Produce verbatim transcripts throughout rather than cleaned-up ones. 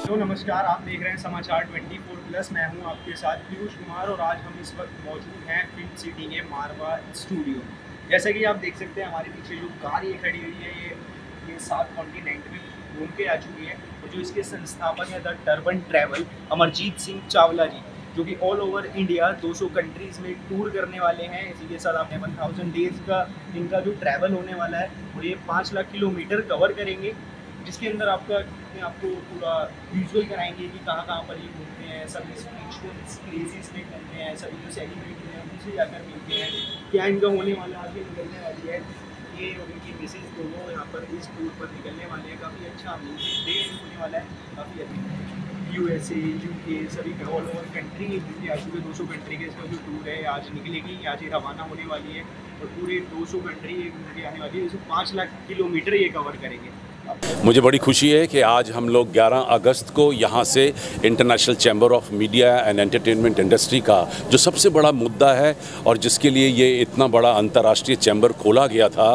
तो नमस्कार, आप देख रहे हैं समाचार चौबीस प्लस। मैं हूं आपके साथ पीयूष कुमार और आज हम इस वक्त मौजूद हैं फिल्म सिटी के मारवा स्टूडियो। जैसे कि आप देख सकते हैं हमारे पीछे जो कार ये खड़ी हुई है ये ये सात कॉन्टिनेंट में घूम के आ चुकी है और जो इसके संस्थापक हैं the Turban Travel Amarjeet Singh Chawla ji, जो कि ऑल ओवर इंडिया दो सौ कंट्रीज़ में टूर करने वाले हैं। इसी के साथ आपने वन थाउजेंड डेज़ का इनका जो ट्रैवल होने वाला है और ये पाँच लाख किलोमीटर कवर करेंगे, जिसके अंदर आपका आपको पूरा विजुअल कराएंगे कि कहाँ कहाँ पर ये घूमते हैं, सभी स्पिरिचुअल प्लेसेस में घूमते हैं, सभी जो सेलिब्रिटी हैं उनसे जाकर मिलते हैं, क्या इनका होने वाला आगे निकलने वाली है ये और उनकी मिसेज दोनों यहाँ पर इस टूर पर निकलने वाले हैं। काफ़ी अच्छा म्यूजिक डे होने वाला है, काफ़ी अच्छा। यू एस ए, यू के सभी ऑल ओवर कंट्री इंडिया के दो सौ कंट्री के इसका जो टूर है आज निकलेगी, आज ही रवाना होने वाली है और पूरे दो सौ कंट्री घूम के आने वाली है। इसको पाँच लाख किलोमीटर ये कवर करेंगे। मुझे बड़ी खुशी है कि आज हम लोग ग्यारह अगस्त को यहाँ से International Chamber of Media and Entertainment Industry का जो सबसे बड़ा मुद्दा है और जिसके लिए ये इतना बड़ा अंतर्राष्ट्रीय चैम्बर खोला गया था,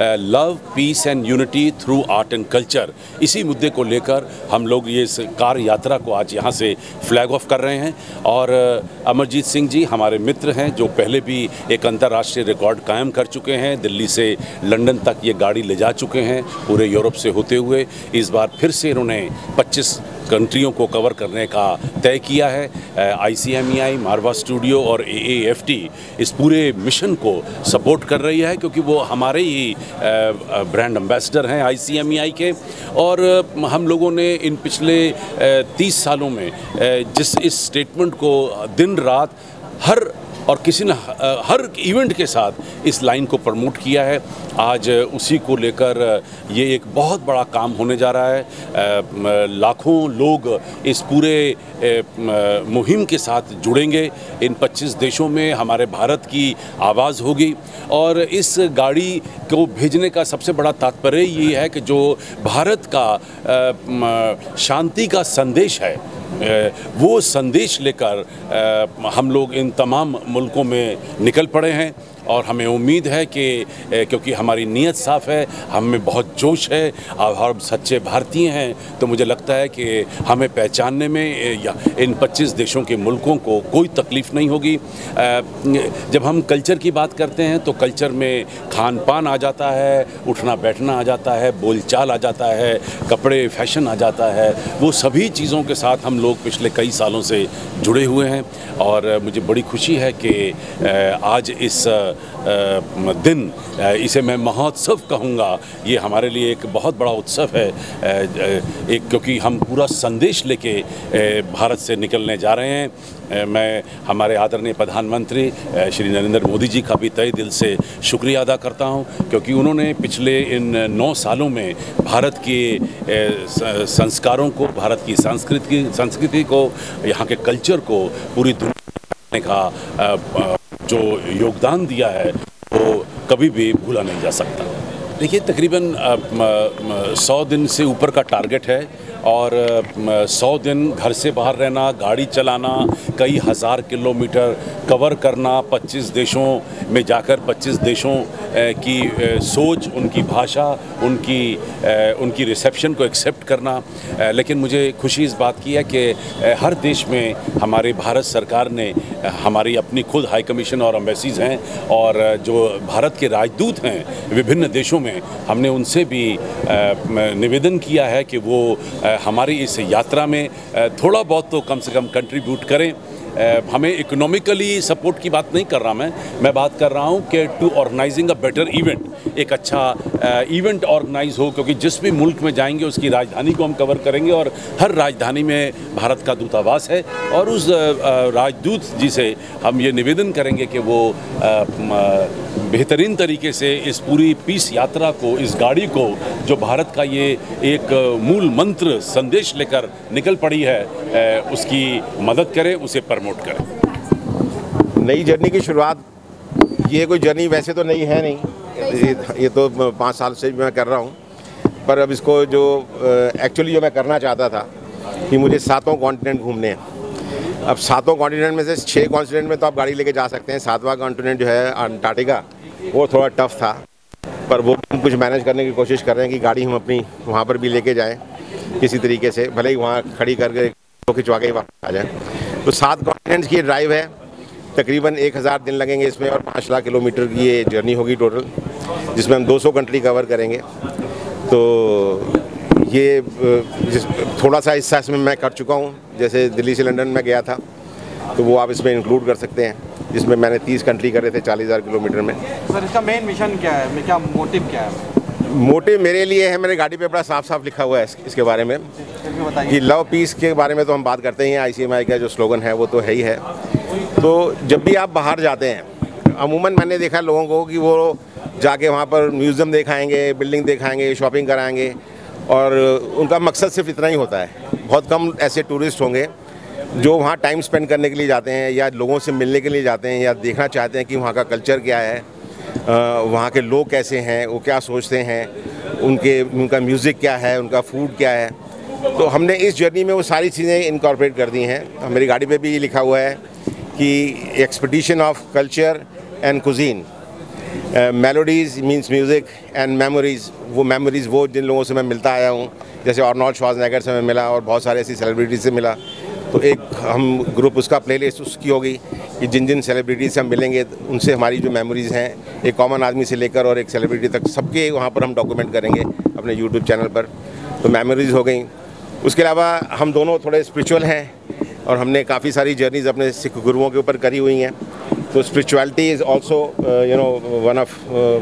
love peace and unity through art and culture, इसी मुद्दे को लेकर हम लोग ये इस कार यात्रा को आज यहाँ से फ्लैग ऑफ कर रहे हैं। और अमरजीत सिंह जी हमारे मित्र हैं जो पहले भी एक अंतर्राष्ट्रीय रिकॉर्ड कायम कर चुके हैं, दिल्ली से लंदन तक ये गाड़ी ले जा चुके हैं पूरे यूरोप से होते हुए। इस बार फिर से इन्होंने पच्चीस कंट्रियों को कवर करने का तय किया है। आई सी एम ई आई, मारवा स्टूडियो और ए ए एफ टी इस पूरे मिशन को सपोर्ट कर रही है क्योंकि वो हमारे ही ब्रांड एम्बेसडर हैं आई सी एम ई आई के। और हम लोगों ने इन पिछले तीस सालों में जिस इस स्टेटमेंट को दिन रात हर और किसी न हर इवेंट के साथ इस लाइन को प्रमोट किया है, आज उसी को लेकर ये एक बहुत बड़ा काम होने जा रहा है। लाखों लोग इस पूरे मुहिम के साथ जुड़ेंगे। इन पच्चीस देशों में हमारे भारत की आवाज़ होगी और इस गाड़ी को भेजने का सबसे बड़ा तात्पर्य ये है कि जो भारत का शांति का संदेश है वो संदेश लेकर हम लोग इन तमाम मुल्कों में निकल पड़े हैं। और हमें उम्मीद है कि क्योंकि हमारी नीयत साफ़ है, हम में बहुत जोश है और हम सच्चे भारतीय हैं, तो मुझे लगता है कि हमें पहचानने में या इन पच्चीस देशों के मुल्कों को कोई तकलीफ़ नहीं होगी। जब हम कल्चर की बात करते हैं तो कल्चर में खान पान आ जाता है, उठना बैठना आ जाता है, बोलचाल आ जाता है, कपड़े फैशन आ जाता है। वो सभी चीज़ों के साथ हम लोग पिछले कई सालों से जुड़े हुए हैं और मुझे बड़ी खुशी है कि आज इस दिन, इसे मैं महोत्सव कहूँगा, ये हमारे लिए एक बहुत बड़ा उत्सव है, एक क्योंकि हम पूरा संदेश लेके भारत से निकलने जा रहे हैं। मैं हमारे आदरणीय प्रधानमंत्री श्री नरेंद्र मोदी जी का भी तहे दिल से शुक्रिया अदा करता हूं क्योंकि उन्होंने पिछले इन नौ सालों में भारत के संस्कारों को, भारत की संस्कृति संस्कृति को, यहाँ के कल्चर को पूरी दुनिया का जो योगदान दिया है वो कभी भी भूला नहीं जा सकता। देखिए, तकरीबन सौ दिन से ऊपर का टारगेट है और सौ दिन घर से बाहर रहना, गाड़ी चलाना, कई हज़ार किलोमीटर कवर करना, पच्चीस देशों में जाकर पच्चीस देशों की सोच, उनकी भाषा, उनकी उनकी रिसेप्शन को एक्सेप्ट करना। लेकिन मुझे खुशी इस बात की है कि हर देश में हमारे भारत सरकार ने हमारी अपनी खुद हाई कमीशन और एम्बेसीज हैं और जो भारत के राजदूत हैं विभिन्न देशों में, हमने उनसे भी निवेदन किया है कि वो हमारी इस यात्रा में थोड़ा बहुत तो कम से कम कंट्रीब्यूट करें। हमें इकोनॉमिकली सपोर्ट की बात नहीं कर रहा मैं मैं बात कर रहा हूं कि to organising a better event, एक अच्छा इवेंट ऑर्गेनाइज हो, क्योंकि जिस भी मुल्क में जाएंगे उसकी राजधानी को हम कवर करेंगे और हर राजधानी में भारत का दूतावास है और उस राजदूत जी से हम ये निवेदन करेंगे कि वो बेहतरीन तरीके से इस पूरी पीस यात्रा को, इस गाड़ी को, जो भारत का ये एक मूल मंत्र संदेश लेकर निकल पड़ी है, उसकी मदद करें, उसे प्रमोट करें। नई जर्नी की शुरुआत, ये कोई जर्नी वैसे तो नहीं है नहीं, ये, ये तो पाँच साल से मैं कर रहा हूँ, पर अब इसको जो एक्चुअली जो मैं करना चाहता था कि मुझे सातों कॉन्टिनेंट घूमने हैं। अब सातों कॉन्टिनेंट में से छः कॉन्टिनेंट में तो आप गाड़ी लेके जा सकते हैं, सातवां कॉन्टिनेंट जो है अंटार्कटिका, वो थोड़ा टफ था, पर वो कुछ मैनेज करने की कोशिश कर रहे हैं कि गाड़ी हम अपनी वहाँ पर भी लेके जाएं। किसी तरीके से, भले ही वहाँ खड़ी करके खिंचवा के वापस आ जाए। तो सात कॉन्टिनेंट्स की ड्राइव है, तकरीबन एक हज़ार दिन लगेंगे इसमें और पाँच लाख किलोमीटर की ये जर्नी होगी टोटल, जिसमें हम दो सौ कंट्री कवर करेंगे। तो ये जिस थोड़ा सा हिस्सा इसमें मैं कर चुका हूँ, जैसे दिल्ली से लंदन में गया था तो वो आप इसमें इंक्लूड कर सकते हैं, जिसमें मैंने तीस कंट्री करे थे चालीस हज़ार किलोमीटर में। सर इसका मेन मिशन क्या है, क्या मोटिव क्या है? मोटिव मेरे लिए है, मेरे गाड़ी पे बड़ा साफ साफ लिखा हुआ है इसके बारे में कि लव पीस के बारे में तो हम बात करते हैं, आई सी एम आई का जो स्लोगन है वो तो है ही है। तो जब भी आप बाहर जाते हैं, अमूमन मैंने देखा लोगों को कि वो जाके वहाँ पर म्यूज़ियम दिखाएंगे, बिल्डिंग दिखाएंगे, शॉपिंग कराएंगे और उनका मकसद सिर्फ इतना ही होता है। बहुत कम ऐसे टूरिस्ट होंगे जो वहाँ टाइम स्पेंड करने के लिए जाते हैं या लोगों से मिलने के लिए जाते हैं या देखना चाहते हैं कि वहाँ का कल्चर क्या है, वहाँ के लोग कैसे हैं, वो क्या सोचते हैं, उनके उनका म्यूज़िक क्या है, उनका फूड क्या है। तो हमने इस जर्नी में वो सारी चीज़ें इनकॉर्पोरेट कर दी हैं। मेरी गाड़ी पे भी लिखा हुआ है कि expedition of culture and cuisine, melodies means music and memories, वो मेमोरीज़ वो जिन लोगों से मैं मिलता आया हूँ, जैसे आर्नोल्ड श्वार्ज़नेगर से मैं मिला और बहुत सारे ऐसी सेलिब्रिटी से मिला। तो एक हम ग्रुप उसका प्लेलिस्ट उसकी होगी कि जिन जिन सेलिब्रिटी से हम मिलेंगे उनसे हमारी जो मेमोरीज़ हैं, एक कॉमन आदमी से लेकर और एक सेलिब्रिटी तक, सबके वहाँ पर हम डॉक्यूमेंट करेंगे अपने यूट्यूब चैनल पर। तो मेमोरीज़ हो गई। उसके अलावा हम दोनों थोड़े स्पिरिचुअल हैं और हमने काफ़ी सारी जर्नीज़ अपने सिख गुरुओं के ऊपर करी हुई हैं। तो spirituality is also you know one of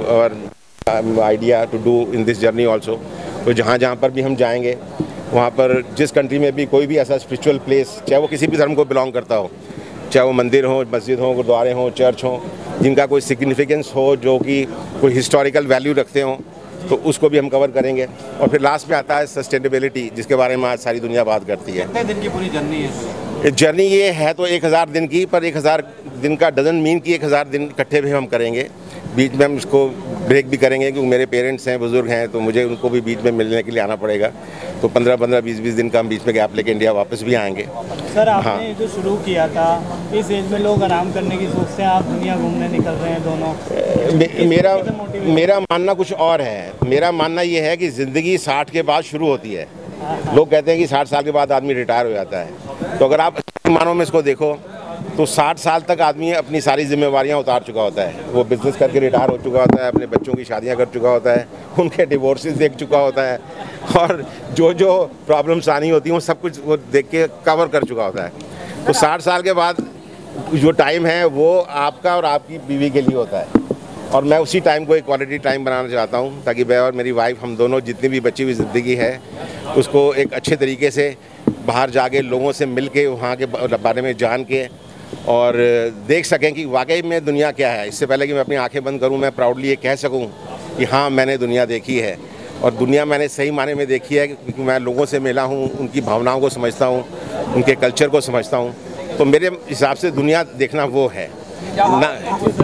our idea to do in this journey also. तो जहाँ जहाँ पर भी हम जाएंगे, वहाँ पर जिस कंट्री में भी कोई भी ऐसा स्पिरिचुअल प्लेस, चाहे वो किसी भी धर्म को बिलोंग करता हो, चाहे वो मंदिर हो, मस्जिद हो, गुरुद्वारे हों, चर्च हों, जिनका कोई सिग्निफिकेंस हो, जो कि कोई हिस्टोरिकल वैल्यू रखते हों, तो उसको भी हम कवर करेंगे। और फिर लास्ट में आता है सस्टेनेबिलिटी, जिसके बारे में आज सारी दुनिया बात करती है। कितने दिन की पूरी जर्नी है? जर्नी ये है तो एक हज़ार दिन की, पर एक हज़ार दिन का डजन मीन कि एक हज़ार दिन इकट्ठे भी हम करेंगे। बीच में हम इसको ब्रेक भी करेंगे क्योंकि मेरे पेरेंट्स हैं, बुज़ुर्ग हैं, तो मुझे उनको भी बीच में मिलने के लिए आना पड़ेगा। तो पंद्रह पंद्रह बीस बीस दिन का हम बीच में गैप लेके इंडिया वापस भी आएंगे। सर आपने हाँ। जो शुरू किया था, इस एज में लोग आराम करने की सोचते हैं, आप दुनिया घूमने निकल रहे हैं दोनों। मे, मेरा मेरा मानना कुछ और है। मेरा मानना ये है कि ज़िंदगी साठ के बाद शुरू होती है। लोग कहते हैं कि साठ साल के बाद आदमी रिटायर हो जाता है, तो अगर आप मानों में इसको देखो तो साठ साल तक आदमी अपनी सारी जिम्मेवारियां उतार चुका होता है। वो बिज़नेस करके रिटायर हो चुका होता है, अपने बच्चों की शादियां कर चुका होता है, उनके डिवोर्सेस देख चुका होता है और जो जो प्रॉब्लम्स आनी होती हैं वो सब कुछ वो देख के कवर कर चुका होता है। तो साठ साल के बाद जो टाइम है वो आपका और आपकी बीवी के लिए होता है और मैं उसी टाइम को एक क्वालिटी टाइम बनाना चाहता हूँ ताकि मैं और मेरी वाइफ, हम दोनों जितनी भी बची हुई ज़िंदगी है उसको एक अच्छे तरीके से बाहर जाके लोगों से मिल के, वहाँ के बारे में जान के और देख सकें कि वाकई में दुनिया क्या है। इससे पहले कि मैं अपनी आंखें बंद करूं, मैं प्राउडली ये कह सकूं कि हाँ, मैंने दुनिया देखी है और दुनिया मैंने सही माने में देखी है, क्योंकि मैं लोगों से मिला हूं, उनकी भावनाओं को समझता हूं, उनके कल्चर को समझता हूं। तो मेरे हिसाब से दुनिया देखना वो है ना।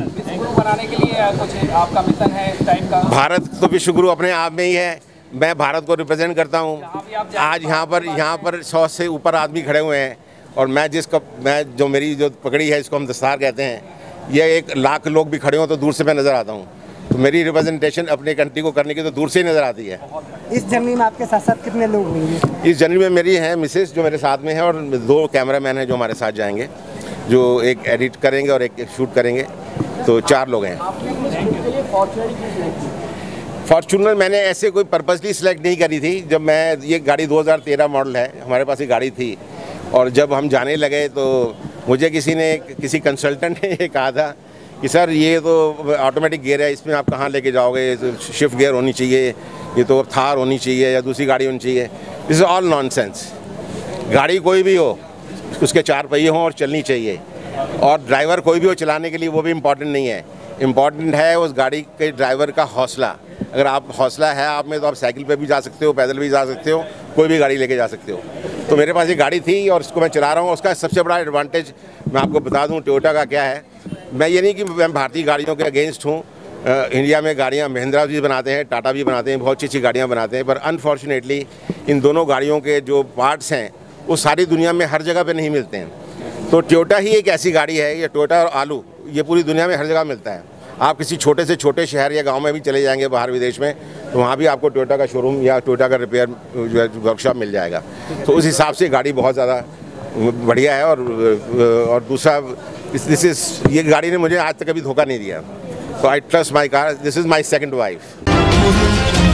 बनाने के लिए कुछ आपका मिशन है इस टाइप का? भारत तो विश्व गुरु अपने आप में ही है। मैं भारत को रिप्रेजेंट करता हूँ। आज यहाँ पर यहाँ पर सौ से ऊपर आदमी खड़े हुए हैं और मैं जिसका मैं जो मेरी जो पगड़ी है, इसको हम दस्तार कहते हैं, ये एक लाख लोग भी खड़े हों तो दूर से मैं नज़र आता हूँ। तो मेरी रिप्रेजेंटेशन अपने कंट्री को करने की तो दूर से ही नज़र आती है। इस जर्नी में आपके साथ साथ कितने लोग होंगे? इस जर्नी में मेरी हैं मिसेस जो मेरे साथ में है और दो कैमरामैन हैं जो हमारे साथ जाएंगे, जो एक एडिट करेंगे और एक शूट करेंगे। तो चार लोग हैं। फॉर्चूनर मैंने ऐसे कोई पर्पसली सिलेक्ट नहीं करी थी। जब मैं, ये गाड़ी दो हज़ार तेरह मॉडल है, हमारे पास ये गाड़ी थी और जब हम जाने लगे तो मुझे किसी ने, किसी कंसल्टेंट ने ये कहा था कि सर ये तो ऑटोमेटिक गियर है, इसमें आप कहाँ लेके जाओगे, तो शिफ्ट गियर होनी चाहिए, ये तो थार होनी चाहिए या दूसरी गाड़ी होनी चाहिए। This is all nonsense. गाड़ी कोई भी हो, उसके चार पहिए हों और चलनी चाहिए, और ड्राइवर कोई भी हो चलाने के लिए, वो भी इम्पॉर्टेंट नहीं है। इम्पॉर्टेंट है उस गाड़ी के ड्राइवर का हौसला। अगर आप हौसला है आप में तो आप साइकिल पे भी जा सकते हो, पैदल भी जा सकते हो, कोई भी गाड़ी लेके जा सकते हो। तो मेरे पास ये गाड़ी थी और इसको मैं चला रहा हूँ। उसका सबसे बड़ा एडवांटेज मैं आपको बता दूँ टोयोटा का क्या है। मैं ये नहीं कि मैं भारतीय गाड़ियों के अगेंस्ट हूँ। इंडिया में गाड़ियाँ महिंद्रा भी बनाते हैं, टाटा भी बनाते हैं, बहुत अच्छी अच्छी गाड़ियाँ बनाते हैं, पर अनफॉर्चुनेटली इन दोनों गाड़ियों के जो पार्ट्स हैं वो सारी दुनिया में हर जगह पे नहीं मिलते हैं। तो टोयोटा ही एक ऐसी गाड़ी है, ये टोयोटा और आलू, ये पूरी दुनिया में हर जगह मिलता है। आप किसी छोटे से छोटे शहर या गांव में भी चले जाएंगे बाहर विदेश में, तो वहाँ भी आपको टोयोटा का शोरूम या टोयोटा का रिपेयर जो है वर्कशॉप मिल जाएगा। तो उस हिसाब से गाड़ी बहुत ज़्यादा बढ़िया है। और और दूसरा, दिस इज ये गाड़ी ने मुझे आज तक कभी धोखा नहीं दिया। So I trust my car. This is my second wife.